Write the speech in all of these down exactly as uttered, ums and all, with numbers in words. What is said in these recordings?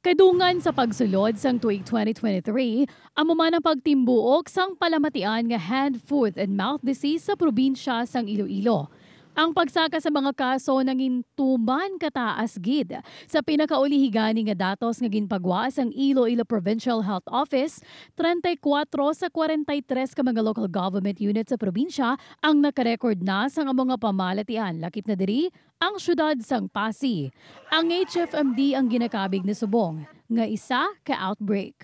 Kadungan sa pagsulod sang tuig twenty twenty-three, amo man ang pagtimbuok sang palamatian nga hand, foot and mouth disease sa probinsya sang Iloilo. Ang pagsaka sa mga kaso nangin tuman kataas gid. Sa pinakaulihigani nga datos nga ginpagwa sang Iloilo Provincial Health Office, thirty-four sa forty-three ka mga local government units sa probinsya ang nakarecord na sang mga pamalatian. Lakip na diri ang syudad sang Pasig. Ang H F M D ang ginakabig ni subong nga isa ka outbreak.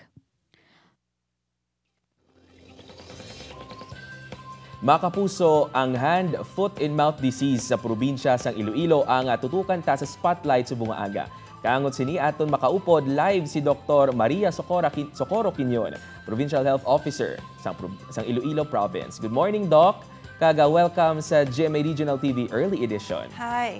Makapuso, ang hand, foot and mouth disease sa probinsya sang Iloilo ang tutukan ta sa spotlight sa bunga aga. Kaangot sini aton makaupod live si Doctor Maria Socorro Socorro Quiñon, Provincial Health Officer sang, sang Iloilo Province. Good morning, Doc. Kaga welcome sa G M A Regional T V Early Edition. Hi.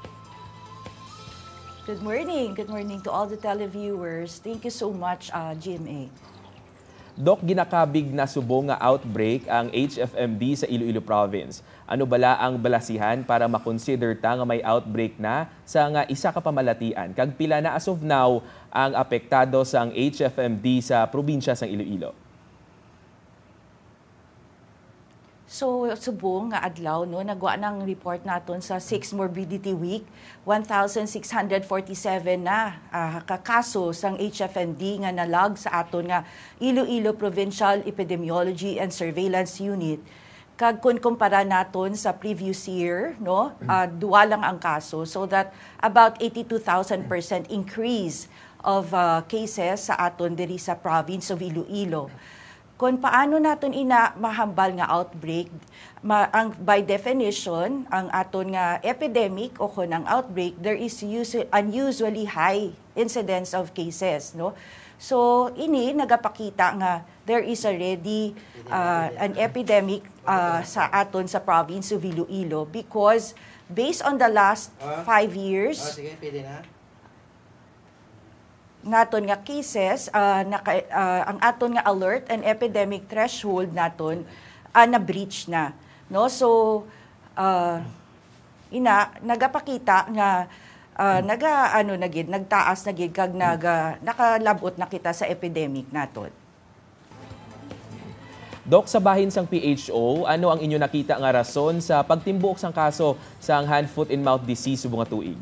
Good morning. Good morning to all the televiewers. Thank you so much, uh, G M A. Doc, ginakabig na subong nga outbreak ang H F M D sa Iloilo Province. Ano bala ang balasihan para makonsider ta nga may outbreak na sa nga isa ka pamalatian? Kag pila na as of now ang apektado sang H F M D sa probinsya sang Iloilo? So, subong nga adlaw, no, nagwa ng report naton sa sixth Morbidity Week, one thousand six hundred forty-seven na uh, kakaso sang H F M D nga nalag sa aton nga Iloilo Provincial Epidemiology and Surveillance Unit. Kag kun kumpara naton sa previous year, no, uh, duwa lang ang kaso, so that about eighty-two thousand percent increase of uh, cases sa aton diri sa province of Iloilo. Kung paano natin ina mahambal nga outbreak, ma, ang, by definition, ang aton nga epidemic o kung ang outbreak, there is usually, unusually high incidence of cases. No? So, ini nagapakita nga there is already uh, an epidemic uh, sa aton sa province of Iloilo because based on the last five years, oh, sige, pwede na. Naton nga cases, uh, naka, uh, ang aton nga alert and epidemic threshold naton uh, na-breach na. No? So, uh, ina, nagapakita nga uh, naga, ano, nagid, nagtaas nagid kag naga, nakalabot na kita sa epidemic naton. Dok, sa bahin sang P H O, ano ang inyo nakita nga rason sa pagtimbuk sang kaso sang hand, foot and mouth disease subong nga tuig?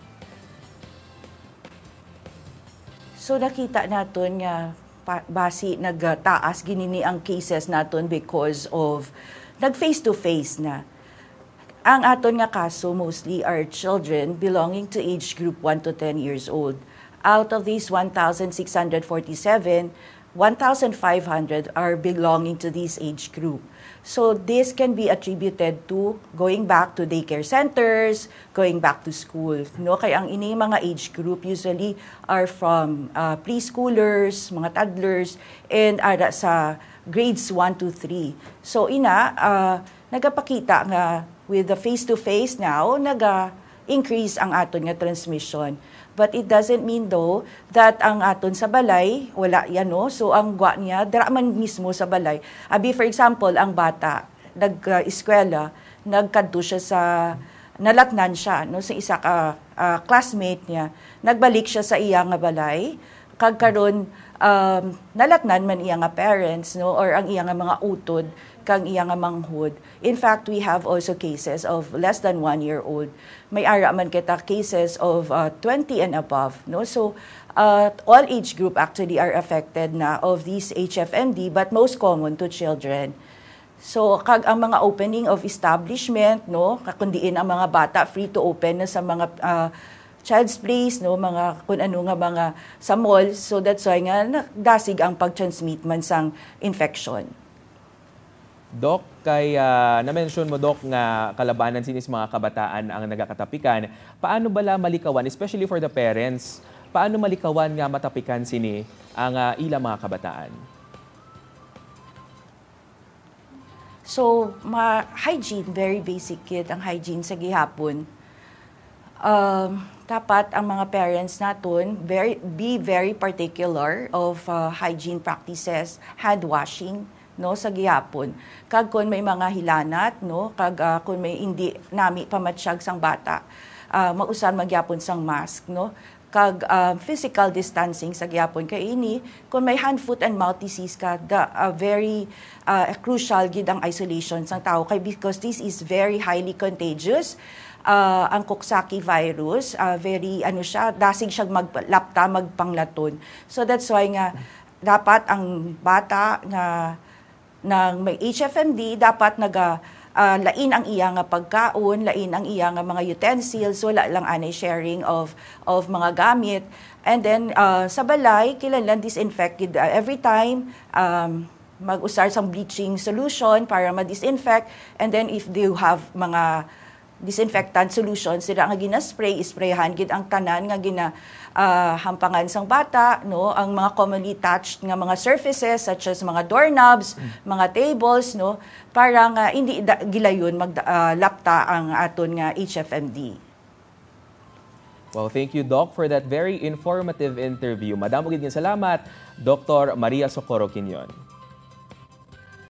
So nakita naton nga basi nagtaas ginini ang cases naton because of nag face to face na. Ang aton nga kaso mostly are children belonging to age group one to ten years old. Out of these one thousand six hundred forty-seven, one thousand five hundred are belonging to this age group. So this can be attributed to going back to daycare centers, going back to school. No? Kaya ang ini mga age group usually are from uh, preschoolers, mga toddlers, and ara sa grades one to three. So ina, uh, nagapakita nga with the face-to-face now, naga-increase ang aton nga transmission. But it doesn't mean though that ang aton sa balay, wala yan no. So ang gwa niya, dara man mismo sa balay. Abi for example, ang bata, nag-eskwela, nagkadto siya sa, nalatnan siya no, sa isa ka uh, classmate niya. Nagbalik siya sa iya nga balay. Kag karon um, nalatnan man iya nga parents no, or ang iya nga mga utod, kang iya nga manghud. In fact, we have also cases of less than one year old. May ara man kita cases of uh, twenty and above. No? So, uh, all age group actually are affected na of these H F M D, but most common to children. So, kag ang mga opening of establishment, no, kakundiin ang mga bata free to open na sa mga uh, child's place, no, mga kung ano nga mga sa mall. So, that's why nga dasig ang pag-transmit man sang infection. Dok, kay uh, na-mention mo, Dok, nga kalabanan sinis mga kabataan ang nagakatapikan. Paano bala malikawan, especially for the parents, paano malikawan nga matapikan sini ang uh, ilang mga kabataan? So, ma hygiene, very basic yun, ang hygiene sa gihapon. Um, dapat ang mga parents naton very, be very particular of uh, hygiene practices, hand washing, no, sa gihapon. Kag kun may mga hilanat, no, kag uh, kun may hindi nami pamatsyag sang bata, uh, mausan magyapon sang mask, no. kag uh, physical distancing sa gyapon kay ini. Kung may hand, foot, and mouth disease ka, the, uh, very uh, crucial gid ang isolation sa tao kay because this is very highly contagious. Uh, ang Coxsackie virus, uh, very ano siya, dasig siya maglapta, magpanglaton. So that's why nga dapat ang bata nga ng may H F M D dapat naga uh, lain ang iya nga pagkaon, lain ang iya nga mga utensils, wala lang anay sharing of of mga gamit. And then uh, sa balay kinahanglan disinfected uh, every time. Um, mag-usar sang bleaching solution para ma-disinfect, and then if you have mga disinfectant solutions sila nga gina-spray, isprayhan gid ang tanan nga gina uh, hampangan sang bata, no, ang mga commonly touched nga mga surfaces such as mga doorknobs, mm. mga tables, no, para nga hindi da, gilayon maglapta uh, ang aton nga H F M D. Well, thank you, Doc, for that very informative interview. Madamo gid salamat, Doctor Maria Socorro Quiñon.